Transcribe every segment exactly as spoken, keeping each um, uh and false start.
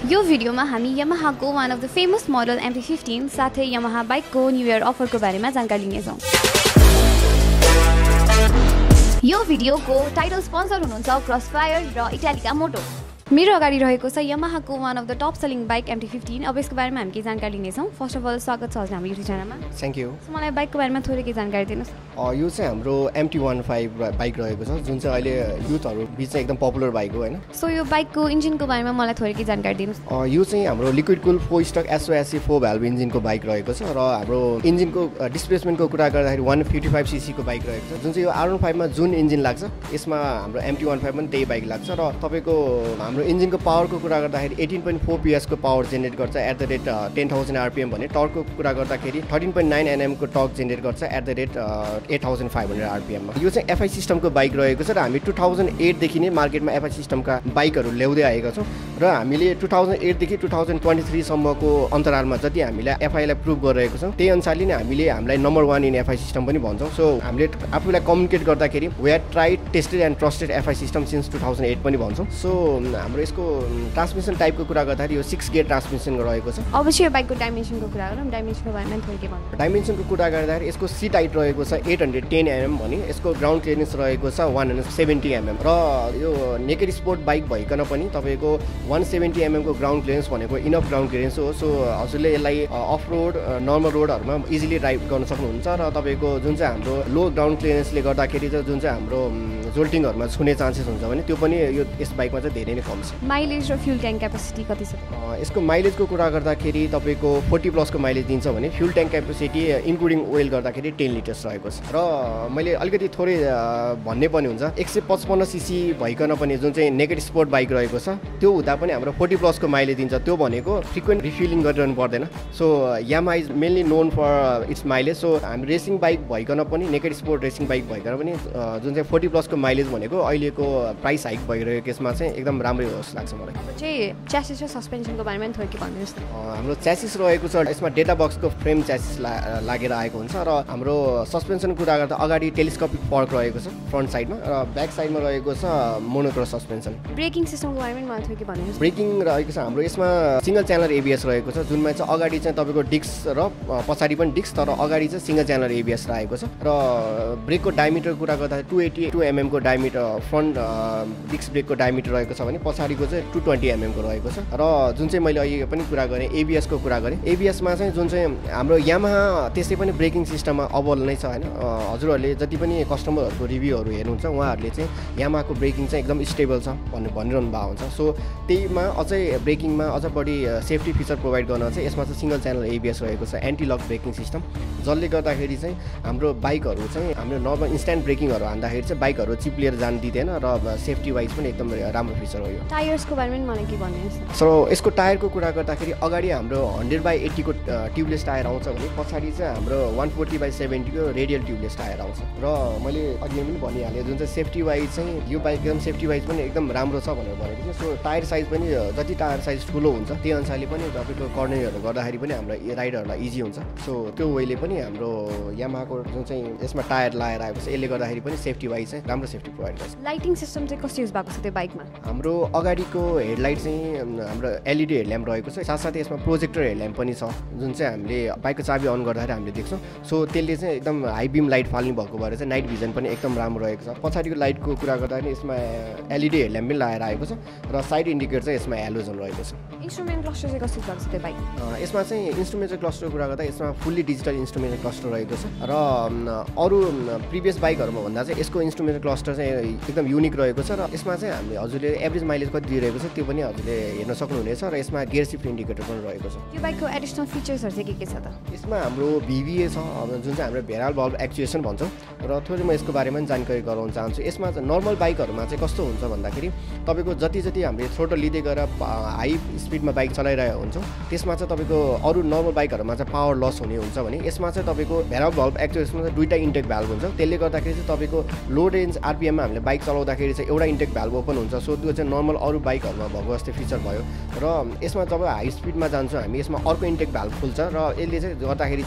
यो भिडियोमा हामी Yamaha को one of the famous model M T fifteen साथै Yamaha bike को न्यू इयर अफर को बारेमा जानकारी लिनेछौं। यो भिडियोको टाइटल स्पोन्सर हुनुहुन्छ क्रसफायर र इटालिका मोटो। मेरो अगाडि रहेको छ Yamaha को one of the top selling bike M T fifteen। अब यसको बारेमा हामी के जानकारी लिनेछौं। फर्स्ट अफ अल स्वागत छ हजुर हाम्रो युट्युब च्यानलमा। Thank you. सो मलाई बाइकको बारेमा थोरै के जानकारी दिनुस्। अ यो चाहिँ हाम्रो M T fifteen बाइक रहेको छ जुन चाहिँ अहिले युथहरु बीच चाहिँ एकदम पपुलर बाइक हो हैन। सो यो बाइकको इन्जिनको बारेमा मलाई थोरै के जानकारी दिनुस्। अ यो चाहिँ हाम्रो liquid cool four stroke S O S C four valve इन्जिनको बाइक रहेको छ र हाम्रो इन्जिनको डिस्प्लेसमेन्टको कुरा गर्दाखेरि one fifty-five C C को बाइक रहेको छ जुन चाहिँ यो R fifteen मा जुन इन्जिन लाग्छ यसमा हाम्रो M T fifteen पनि त्यही बाइक लाग्छ र तपाईको हाम्रो इन्जिनको पावरको कुरा गर्दाखेरि eighteen point four P S को पावर जेनेरेट गर्छ at the rate ten thousand R P M भने टर्कको कुरा गर्दाखेरि thirteen point nine N M को टर्क जेनेरेट गर्छ at the rate eight thousand five hundred R P M मा। यो चाहिँ F I सिस्टमको बाइक रहेको छ र हामी two thousand eight देखि नै मार्केटमा F I सिस्टमका बाइकहरु ल्याउँदै आएका छौं र हामीले two thousand eight देखि two thousand twenty-three सम्मको अन्तरालमा जति हामीले F I लाई प्रुभ गरिरहेको छौं त्यही अनुसारले नै हामीले हामीलाई number one in F I system पनि भन्छौं। सो हामीले आफूलाई कम्युनिकेट गर्दाखेरि we are tried tested and trusted F I system since two thousand eight पनि भन्छौं। सो हाम्रो यसको ट्रान्समिसन टाइपको कुरा गर्दाखेरि यो six gear ट्रान्समिसन रहेको छ। अब चाहिँ यो बाइकको डाइमेन्सनको कुरा गरौँ। डाइमेन्सनको बारेमा थोरै के भन्नु। डाइमेन्सनको कुरा गर्दाखेरि यसको सीट हाइट रहेको छ eight hundred ten M M भने यसको ग्राउन्ड क्लियरेन्स रहेको छ one seventy M M र यो नेकेड स्पोर्ट बाइक भइकन पनि तपाईको one seventy M M को ग्राउन्ड क्लियरेन्स भनेको इनफ ग्राउन्ड क्लियरेन्स हो। सो हजुरले यसलाई अफ रोड नर्मल रोडहरुमा इजिली ड्राइभ गर्न सक्नुहुन्छ र तपाईको जुन चाहिँ हाम्रो लो ग्राउन्ड क्लियरेन्सले गर्दाखेरि चाहिँ जुन चाहिँ हाम्रो जोल्टिङहरुमा छुने चान्सेस हुन्छ भने त्यो पनि यो यस बाइकमा चाहिँ धेरै नै कम छ। माइलेज र फ्युल ट्याङ्क क्यापेसिटी कति छ? यसको माइलेजको कुरा गर्दाखेरि तपाईको forty प्लस को माइलेज दिन्छ भने fuel tank capacity including oil गर्दाखेरि ten लिटर्स रहेको छ। र मैले अलिकति थोरै भन्ने पनि हुन्छ one fifty-five C C भइकन पनि जुन चाहिँ नेकेड स्पोर्ट बाइक रहेको छ त्यो हुँदा पनि हाम्रो forty प्लस को माइलेज दिन्छ। त्यो भनेको फ्रिक्वेन्ट रिफ्युलिङ गरिरहनु पर्दैन। So Yamaha is mainly known for its mileage. So हामी रेसिङ बाइक भइकन पनि नेकेड स्पोर्ट रेसिङ बाइक भइकन पनि जुन चाहिँ forty प्लस को माइलेज भनेको अहिलेको प्राइस हाइक भइरहेको केसमा चाहिँ एकदम राम्रै होस् लाग्छ मलाई। अब चाहिँ च्यासिस र सस्पेन्सनको बारेमा थोरै के भन्दिनुस् न। हाम्रो च्यासिस रहेको छ यसमा डेटा बक्सको फ्रेम च्यासिस लागेर आएको हुन्छ र हाम्रो सस्पेन्सन कुरा गर्दा अगाडि टेलिस्कोपिक फर्क रहेको छ फ्रन्ट साइडमा र ब्याक साइडमा रहेको छ मोनोक्रॉस सस्पेन्सन। ब्रेकिङ सिस्टमको बारेमा मलाई थोरै के भन्दिनुस्। ब्रेकिङ रहेको छ हाम्रो यसमा single channel A B S रहेको छ जुनमा चाहिँ अगाडि चाहिँ तपाईको डिस्क र पछाडी पनि डिस्क तर अगाडि चाहिँ single channel A B S रहेको छ र ब्रेकको डायमिटर कुरा गर्दा two eighty-two M M को डायमिटर फ्रन्ट डिस्क ब्रेकको डायमिटर रहेको छ भने पछाडीको चाहिँ two twenty M M को रहेको छ र जुन चाहिँ मैले अहिले पनि कुरा गरेँ A B S को कुरा गरेँ A B S मा चाहिँ जुन चाहिँ हाम्रो Yamaha त्यसै पनि ब्रेकिङ सिस्टममा अब्बल नै छ हैन। हजुरहरूले जति पनि कस्टमरहरूको रिभ्यूहरू हेर्नुहुन्छ उहाँहरूले चाहिँ Yamaha को ब्रेकिङ चाहिँ एकदम स्टेबल छ भन्ने भनिरहनु भएको हुन्छ। सो त्यहीमा अझै ब्रेकिङमा अझ बढी सेफ्टी फिचर प्रोभाइड गर्न चाहिँ यसमा चाहिँ single channel A B S रहेको छ एन्टी लक ब्रेकिङ सिस्टम जसले गर्दाखेरि चाहिँ हाम्रो बाइकहरू चाहिँ हाम्रो नर्मल इन्स्ट्यान्ट ब्रेकिङहरू हान्दाखेरि चाहिँ बाइकहरू चिप्लिएर जान दिँदैन र सेफ्टी वाइज पनि एकदम राम्रो फिचर हो यो। टायर्सको बारेमा मलाई के भन्नुहुन्छ? सो यसको टायरको कुरा गर्दाखेरि अगाडि हाम्रो one hundred by eighty को ट्युबलेस टायर आउँछ भने पछाडी चाहिँ हाम्रो one forty by seventy को रेडियल ट्युबलेस टायर आउँछ र मैले अघि पनि भनिहालेँ जुन चाहिँ सेफ्टी वाइज चाहिँ यो बाइक एकदम सेफ्टी वाइज पनि एकदम राम्रो छ भनेर भनेको थिएँ। सो टायर साइज पनि जति टायर साइज ठुलो हुन्छ त्यही अनुसारले पनि तपाईँको कर्नरहरू गर्दाखेरि पनि हाम्रो राइडरहरूलाई इजी हुन्छ। सो त्यो वेले पनि हाम्रो Yamaha को जुन चाहिँ यसमा टायर लगाएर आएको छ यसले गर्दाखेरि पनि सेफ्टी वाइज चाहिँ राम्रो सेफ्टी प्रोभाइड गर्छ। लाइटिङ सिस्टम चाहिँ कस्तो युज भएको छ त्यो बाइकमा? हाम्रो अगाडिको हेडलाइट चाहिँ हाम्रो L E D हेडल्याम्प रहेको छ साथसाथै यसमा प्रोजेक्टर हेडल्याम्प पनि छ जुन चाहिँ हामीले बाइकको चाबी अन गर्दाखेरि हामीले देख्छौँ। सो त्यसले चाहिँ एकदम हाई बिम लाइट फाल्ने भएको भएर चाहिँ नाइट भिजन पनि एकदम राम्रो रहेको छ। पछाडिको लाइटको कुरा गर्दाखेरि यसमा L E D हेडल्याम्प पनि लगाएर आएको छ र साइड इन्डिकेटर चाहिँ यसमा हेलोजन रहेको छ। इन्स्ट्रुमेन्ट क्लस्टर चाहिँ कस्तो भएको छ त्यो बाइक? यसमा चाहिँ इन्स्ट्रुमेन्टल क्लस्टरको कुरा गर्दा यसमा फुल्ली डिजिटल इन्स्ट्रुमेन्टल क्लस्टर रहेको छ र अरू प्रिभियस बाइकहरुमा भन्दा चाहिँ यसको इन्स्ट्रुमेन्टल क्लस्टर चाहिँ एकदम युनिक रहेको छ र यसमा चाहिँ हामीले हजुरले एभरेज माइलेज कति दिइरहेको छ त्यो पनि हजुरले हेर्न सक्नुहुनेछ र यसमा गियर शिफ्ट इन्डिकेटर पनि रहेको छ। यो बाइकको एडिसनल फिचर्सहरु चाहिँ के के छ त? यसमा हाम्रो V V A छ जुन चाहिँ हाम्रो भेराल भल्भ एक्चुएसन भन्छौँ र थोरै म यसको बारेमा पनि जानकारी गराउन चाहन्छु। यसमा चाहिँ नर्मल बाइकहरुमा चाहिँ कस्तो हुन्छ भन्दाखेरि तपाईको जति जति हामीले थ्रोटल लिँदै गएर हाई स्पिडमा बाइक चलाइरहेको हुन्छौँ त्यसमा चाहिँ तपाईको अरू नर्मल बाइकहरुमा चाहिँ पावर लस हुने हुन्छ भने यसमा चाहिँ तपाईको भेराल भल्भ एक्चुएसनमा चाहिँ दुईटा इन्टेक भ्याल्भ हुन्छ त्यसले गर्दाखेरि चाहिँ तपाईको low range R P M मा हामीले बाइक चलाउँदाखेरि चाहिँ एउटा इन्टेक भ्याल्भ ओपन हुन्छ। सो त्यो चाहिँ नर्मल अरू बाइकहरुमा भएको जस्तै फिचर भयो र यसमा जब हाई स्पिडमा जान्छौँ हामी यसमा अर्को इन्टेक भ्याल्भ खुल्छ र यसले चाहिँ गर्दाखेरि चाहिँ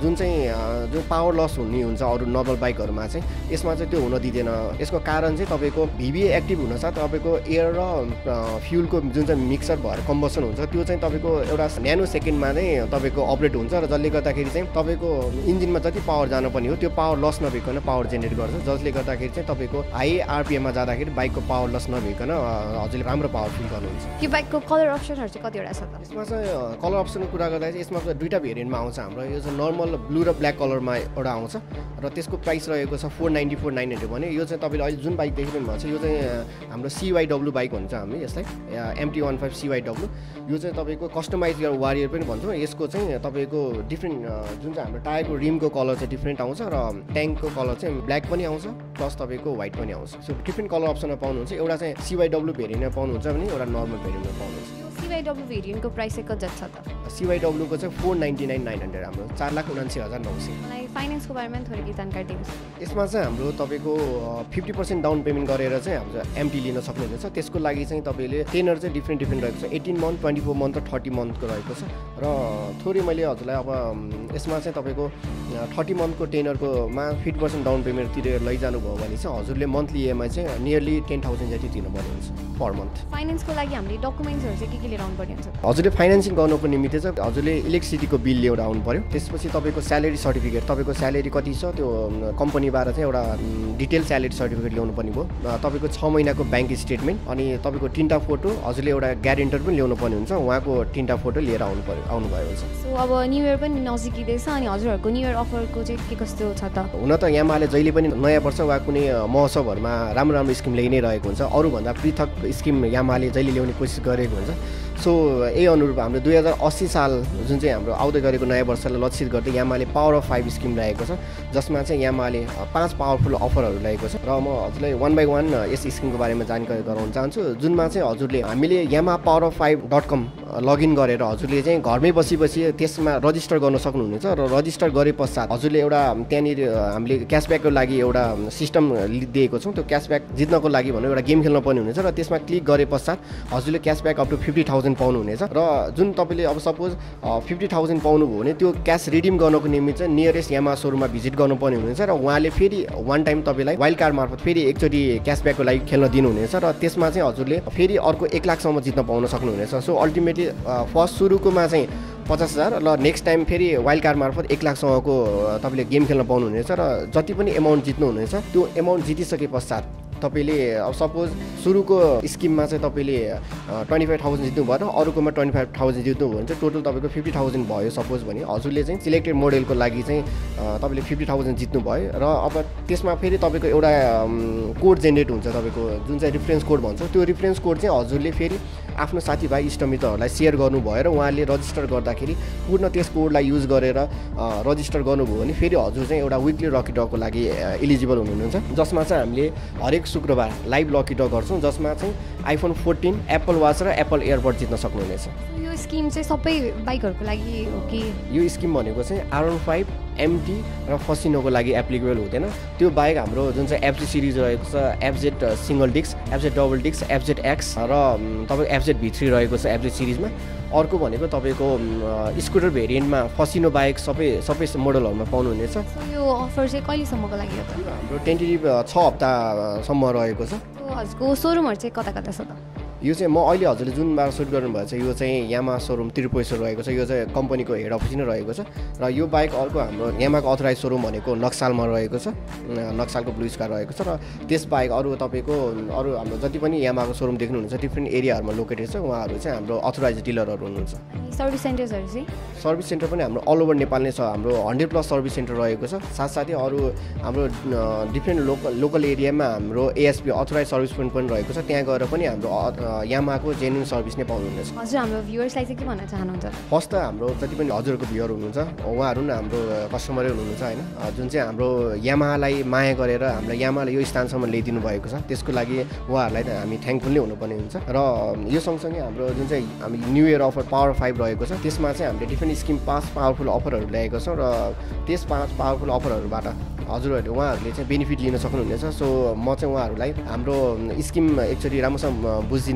जुन चाहिँ जुन पावर लस हुने हुन्छ अरू नर्मल बाइकहरूमा चाहिँ यसमा चाहिँ त्यो हुन दिँदैन। यसको कारण चाहिँ तपाईँको भिभी एक्टिभ हुनसाथ तपाईँको एयर र फ्युलको जुन चाहिँ मिक्सर भएर कम्बसन हुन्छ त्यो चाहिँ तपाईँको एउटा न्यानो सेकेन्डमा नै तपाईँको अपरेट हुन्छ र जसले गर्दाखेरि चाहिँ तपाईँको इन्जिनमा जति पावर जानुपर्ने हो त्यो पावर लस नभइकन पावर जेनेरेट गर्छ, जसले गर्दाखेरि चाहिँ तपाईँको हाई आरपिएममा जाँदाखेरि बाइकको पावर लस नभइकन हजुरले राम्रो पावर फिल गर्नुहुन्छ। यो बाइकको कलर अप्सनहरू चाहिँ कतिवटा छ त? यसमा चाहिँ कलर अप्सनको कुरा गर्दा चाहिँ यसमा चाहिँ दुईवटा भेरिएन्टमा आउँछ हाम्रो। यो चाहिँ नर्मल ब्लू र ब्ल्याक कलरमा एउटा आउँछ र त्यसको प्राइस रहेको छ four ninety four nine hundred भने यो चाहिँ तपाईँले अहिले जुन बाइक देखिरहनु भएको छ यो चाहिँ हाम्रो सिवाइडब्लु बाइक भन्छ हामीले यसलाई, एमटी वान फाइभ सिवाइडब्लु। यो चाहिँ तपाईँको कस्टमाइज वारियर पनि भन्छौँ। यसको चाहिँ तपाईँको डिफ्रेन्ट जुन चाहिँ हाम्रो टायरको रिमको कलर चाहिँ डिफ्रेन्ट आउँछ र ट्याङ्कको कलर चाहिँ ब्ल्याक पनि आउँछ प्लस तपाईँको व्हाइट पनि आउँछ। सो डिफ्रेन्ट कलर अप्सनमा पाउनुहुन्छ। एउटा चाहिँ सिवाइडब्लु भेरिएन्टमा पाउनुहुन्छ भने एउटा नर्मल भेरिएन्टमा पाउनुहुन्छ। सिवाइडब्लु भेरिएन्टको प्राइस चाहिँ कति छ त? सिवाइडब्लुको चाहिँ four ninety nine nine hundred हाम्रो चार लाख उनासी हजार नौ सय। मलाई फाइनेन्सको बारेमा थोरै के जानकारी दिनुहोस्। यसमा चाहिँ हाम्रो तपाईँको फिफ्टी पर्सेन्ट डाउन पेमेन्ट गरेर चाहिँ हाम्रो एमटी लिन सक्नुहुनेछ। त्यसको लागि चाहिँ तपाईँले टेनर चाहिँ डिफ्रेन्ट डिफ्रेन्ट रहेको छ, eighteen month twenty four month र थर्टी मन्थको रहेको छ। र थोरै मैले हजुरलाई अब यसमा चाहिँ तपाईँको थर्टी मन्थको टेनरकोमा फिफ्टी पर्सेन्ट डाउन पेमेन्ट तिरेर लैजानु भयो भने चाहिँ हजुरले मन्थली इएमआई चाहिँ नियरली टेन थाउजन्ड जति तिर्नुपर्ने हुन्छ पर मन्थ। फाइनेन्सको लागि हामीले डकुमेन्ट्सहरू चाहिँ के के लिएर आउनु पर्ने हुन्छ? हजुरले फाइनेन्सिङ गर्नुको निमित्त चाहिँ हजुरले इलेक्ट्रिसिटीको बिल लिएर आउनु पर्यो। त्यसपछि तपाईँको स्यालेरी सर्टिफिकेट, तपाईँको स्यालेरी कति छ त्यो कम्पनीबाट चाहिँ एउटा डिटेल स्यालेरी सर्टिफिकेट ल्याउनु पर्ने भयो। तपाईँको छ महिनाको ब्याङ्क स्टेटमेन्ट अनि तपाईँको तिनवटा फोटो, हजुरले एउटा ग्यारेन्टर पनि ल्याउनु पर्ने हुन्छ, उहाँको तिनवटा फोटो लिएर आउनु पर्यो आउनुभयो हुन्छ। सो अब न्यू इयर पनि नजिकिँदैछ अनि हजुरहरूको न्यू इयर अफरको चाहिँ के कस्तो छ त? हुन त यामाहाले जहिले पनि नयाँ वर्ष वा कुनै महोत्सवहरूमा राम्रो राम्रो स्किम ल्याइ नै रहेको हुन्छ। अरूभन्दा पृथक स्किम यामाहाले जहिले ल्याउने कोसिस गरेको हुन्छ। सो यही अनुरूप हाम्रो दुई हजार अस्सी साल जुन चाहिँ हाम्रो आउँदै गरेको नयाँ वर्षलाई लक्षित गर्दै यामाहाले पावर अफ फाइभ स्किम ल्याएको छ, जसमा चाहिँ यामाहाले पाँच पावरफुल अफरहरू ल्याएको छ। र म हजुरलाई वान बाई वान यस स्किमको बारेमा जानकारी गराउन चाहन्छु, जुनमा चाहिँ हजुरले हामीले Yamaha power of five dot com login गरेर हजुरले चाहिँ घरमै बसी बसी त्यसमा रजिस्टर गर्न सक्नुहुनेछ। र रजिस्टर गरे पश्चात हजुरले एउटा त्यहाँनिर हामीले क्यासब्याकको लागि एउटा सिस्टम दिएको छौँ। त्यो क्यासब्याक जित्नको लागि भनेर एउटा गेम खेल्न पर्ने हुनेछ र त्यसमा क्लिक गरे पश्चात हजुरले cashback up to fifty thousand पाउनुहुनेछ। र जुन तपाईँले अब सपोज फिफ्टी थाउजन्ड पाउनुभयो भने त्यो क्यास रिडिम गर्नको निम्ति चाहिँ नियरेस्ट यामा सोरुममा भिजिट गर्नुपर्ने हुनेछ र उहाँले फेरि वान टाइम तपाईँलाई वाइल्ड कार्ड मार्फत फेरि एकचोटि क्यासब्याकको लागि खेल्न दिनुहुनेछ र त्यसमा चाहिँ हजुरले फेरि अर्को एक लाखसम्म जित्न पाउन सक्नुहुनेछ। सो अल्टिमेटली फर्स्ट सुरुकोमा चाहिँ पचास हजार र नेक्स्ट टाइम फेरि वाइल्ड कार्ड मार्फत एक लाखसम्मको तपाईँले गेम खेल्न पाउनुहुनेछ र जति पनि एमाउन्ट जित्नुहुनेछ त्यो एमाउन्ट जितिसके पश्चात तपाईँले अब सपोज सुरुको स्किममा चाहिँ तपाईँले ट्वेन्टी फाइभ थाउजन्ड जित्नु भयो र अरूकोमा ट्वेन्टी फाइभ थाउजन्ड जित्नु भयो भने चाहिँ टोटल तपाईँको फिफ्टी थाउजन्ड भयो सपोज भने हजुरले चाहिँ सिलेक्टेड मोडेलको लागि चाहिँ तपाईँले फिफ्टी थाउजन्ड जित्नु भयो र अब त्यसमा फेरि तपाईँको एउटा कोड जेनेरेट हुन्छ, तपाईँको जुन चाहिँ रिफरेन्स कोड भन्छ त्यो रिफरेन्स कोड चाहिँ हजुरले फेरि आफ्नो साथीभाइ इष्टमित्रहरूलाई सेयर गर्नुभयो र उहाँले रजिस्टर गर्दाखेरि पूर्ण त्यस कोडलाई युज गरेर रजिस्टर गर्नुभयो भने फेरि हजुर चाहिँ एउटा विकली लकी ड्रको लागि इलिजिबल हुनुहुन्छ, जसमा चाहिँ हामीले हरेक शुक्रबार लाइभ लकी ड्र गर्छौँ, जसमा चाहिँ आइफोन फोर्टिन, एप्पल वाच र एप्पल एयरबड जित्न सक्नुहुनेछ। यो स्किम चाहिँ सबै बाइकहरूको लागि हो कि? यो स्किम भनेको चाहिँ आर वन फाइभ एमटी र फसिनोको लागि एप्लिकेबल हुँदैन। त्यो बाइक हाम्रो जुन चाहिँ एफजेड सिरिज रहेको छ, FZ single disc, FZ double disc, FZ X र तपाईँको एफजेड भी थ्री रहेको छ एफजेड सिरिजमा। अर्को भनेको तपाईँको स्कुटर भेरिएन्टमा फसिनो बाइक सबै सबै मोडलहरूमा पाउनुहुनेछ। यो अफर चाहिँ कहिलेसम्मको लागि हो त? हाम्रो टेन्टेटिभ छ हप्तासम्म रहेको छ। हजुरको सोरुमहरू चाहिँ कता कता छ त? यो चाहिँ म अहिले हजुरले जुनबाट सुट गर्नुभएको छ यो चाहिँ यामा सोरुम त्रिपुरेश्वर रहेको छ। यो चाहिँ कम्पनीको हेड अफिस नै रहेको छ र यो बाइक अर्को हाम्रो यामाको अथराइज सोरुम भनेको नक्सालमा रहेको छ, नक्सालको ब्लु स्कार रहेको छ। र त्यस बाइक अरू तपाईँको अरू हाम्रो जति पनि यामाको सोरुम देख्नुहुन्छ डिफ्रेन्ट एरियाहरूमा लोकेटेड छ, उहाँहरू चाहिँ हाम्रो अथराइज डिलरहरू हुनुहुन्छ। सर्भिस सेन्टर्सहरू चाहिँ? सर्भिस सेन्टर पनि हाम्रो अल ओभर नेपाल नै छ, हाम्रो हन्ड्रेड प्लस सर्भिस सेन्टर रहेको छ। साथसाथै अरू हाम्रो डिफ्रेन्ट लोकल लोकल एरियामा हाम्रो एएसपी अथराइज सर्भिस पोइन्ट पनि रहेको छ, त्यहाँ गएर पनि हाम्रो यामाको जेन्युन सर्भिस नै पाउनुहुनेछ। हजुर हाम्रो भ्युअर्सलाई चाहिँ के भन्न चाहनुहुन्छ? फर्स्ट त हाम्रो जति पनि हजुरको भ्युअर हुनुहुन्छ उहाँहरू पनि हाम्रो कस्टमरै हुनुहुन्छ होइन, जुन चाहिँ हाम्रो यामालाई माया गरेर हाम्रो यामाले यो स्थानसम्म ल्याइदिनु भएको छ, त्यसको लागि उहाँहरूलाई त हामी थ्याङ्कफुल नै हुनुपर्ने हुन्छ। र यो सँगसँगै हाम्रो जुन चाहिँ हामी new year offer power five रहेको छ, त्यसमा चाहिँ हामीले डिफ्रेन्ट स्किम पाँच पावरफुल अफरहरू ल्याएको छौँ र त्यस पाँच पावरफुल अफरहरूबाट हजुरहरूले उहाँहरूले चाहिँ बेनिफिट लिन सक्नुहुनेछ। सो म चाहिँ उहाँहरूलाई हाम्रो स्किम एकचोटि राम्रोसँग बुझिदिन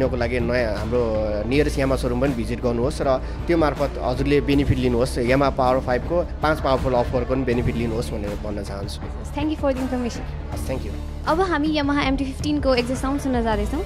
लिनको लागि नयाँ हाम्रो नियरेस्ट यामा सोरुम पनि भिजिट गर्नुहोस् र त्यो मार्फत हजुरले बेनिफिट लिनुहोस् यामा पावर फाइभको पाँच पावरफुल अफरको पनि बेनिफिट लिनुहोस् भनेर भन्न चाहन्छु thank you for the information thank you अब हामी Yamaha M T fifteen को एक्जस्ट साउन्ड सुन्न जाँदैछौँ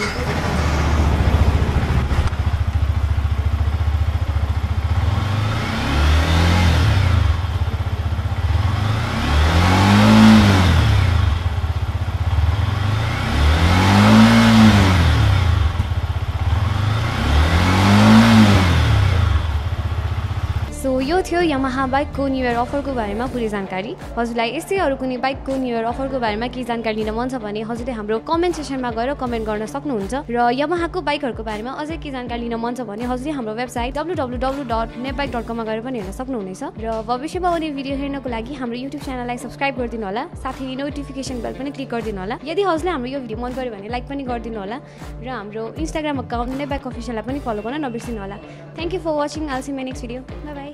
यो थियो Yamaha बाइकको न्यू इयर अफरको बारेमा पुरै जानकारी हजुरलाई यस्तै अरू कुनै बाइकको न्यू इयर अफरको बारेमा केही जानकारी लिन मन छ भने हजुरले हाम्रो कमेन्ट सेक्सनमा गएर कमेन्ट गर्न सक्नुहुन्छ र Yamahaको बाइकहरूको बारेमा अझै केही जानकारी लिन मन छ भने हजुरले हाम्रो website W W W dot nepbike dot com मा गएर पनि हेर्न सक्नुहुनेछ र भविष्यमा आउने भिडियो हेर्नको लागि हाम्रो युट्युब च्यानललाई सब्स्क्राइब गरिदिनु होला साथै नोटिफिकेसन बेल पनि क्लिक गरिदिनु होला यदि हजुरले हाम्रो यो भिडियो मन पर्यो भने लाइक पनि गरिदिनु होला र हाम्रो इन्स्टाग्राम अकाउन्ट nepbike अफिसियललाई पनि फलो गर्न नबिर्सिनु होला thank you for watching I'll see my next video bye by